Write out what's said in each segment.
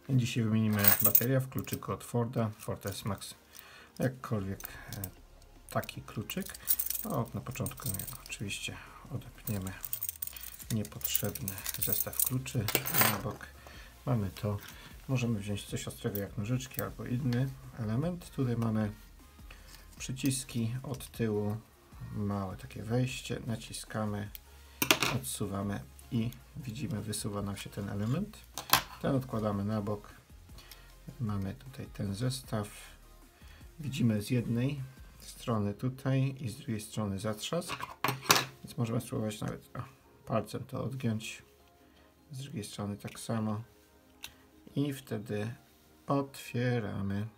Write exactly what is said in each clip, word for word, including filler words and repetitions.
Dzisiaj wymienimy baterię w kluczyku od Forda, Ford S-Max. Jakkolwiek taki kluczyk. No, na początku oczywiście odepniemy niepotrzebny zestaw kluczy na bok. Mamy to. Możemy wziąć coś ostrego jak nożyczki albo inny element. Tutaj mamy przyciski od tyłu, małe takie wejście, naciskamy, odsuwamy i widzimy, wysuwa nam się ten element. Ten odkładamy na bok. Mamy tutaj ten zestaw. Widzimy z jednej strony tutaj i z drugiej strony zatrzask, więc możemy spróbować nawet o, palcem to odgiąć. Z drugiej strony tak samo i wtedy otwieramy.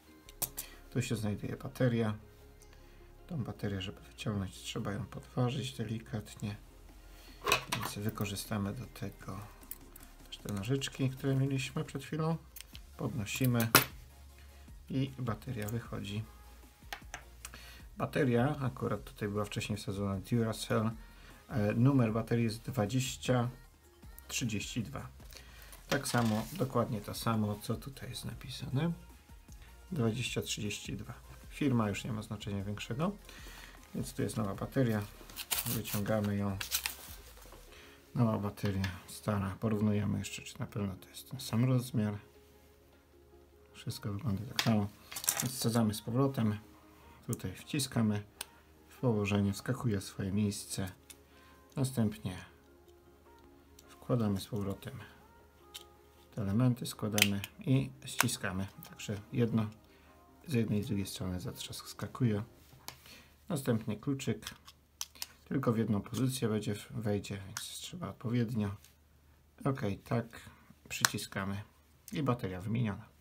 Tu się znajduje bateria. Tą baterię, żeby wyciągnąć, trzeba ją podważyć delikatnie, więc wykorzystamy do tego też te nożyczki, które mieliśmy przed chwilą. Podnosimy i bateria wychodzi. Bateria, akurat tutaj była wcześniej wsadzona Duracell. Numer baterii jest dwadzieścia trzydzieści dwa. Tak samo, dokładnie to samo, co tutaj jest napisane. dwadzieścia trzydzieści dwa. Firma już nie ma znaczenia większego. Więc tu jest nowa bateria. Wyciągamy ją. Nowa bateria, stara. Porównujemy jeszcze, czy na pewno to jest ten sam rozmiar. Wszystko wygląda tak samo. Więc wsadzamy z powrotem. Tutaj wciskamy w położenie, wskakuje w swoje miejsce. Następnie wkładamy z powrotem te elementy, składamy i ściskamy. Także jedno z jednej i z drugiej strony zatrzask skakuje. Następnie kluczyk tylko w jedną pozycję będzie, wejdzie, więc trzeba odpowiednio. Ok, tak, przyciskamy i bateria wymieniona.